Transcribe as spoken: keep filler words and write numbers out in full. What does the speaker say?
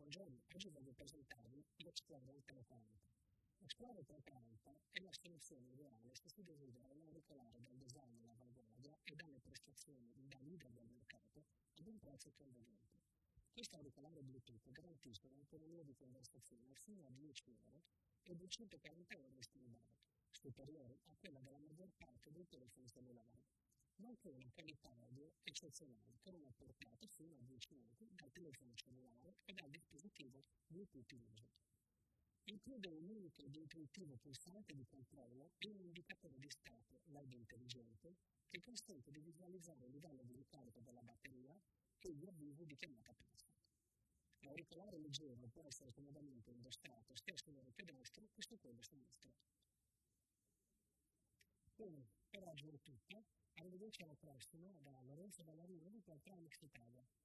Buongiorno, oggi voglio presentarvi l'Explorer trecentoquaranta. L'Explorer trecentoquaranta è la soluzione ideale se si desidera un auricolare dal design all'avanguardia e dalle prestazioni da leader del mercato ad un prezzo conveniente. Questo auricolare Bluetooth garantisce un'autonomia di conversazione fino a dieci ore e duecentoquaranta euro standard, superiori a quella della maggior parte dei telefoni cellulari, nonché una qualità audio eccezionale con una portata fino a dieci metri dal telefono cellulare e dal dispositivo Bluetooth in uso. Include un unico ed intuitivo pulsante di controllo e un indicatore di stato L E D intelligente che consente di visualizzare il livello di ricarica della batteria e gli avvisi di chiamata pasta. L'auricolare leggero può essere comodamente indossato sia sull'orecchio destro che su quello sinistro. Bene, per oggi è tutto. Arrivederci alla prossima da Lorenzo Ballarino per Tramix Italia.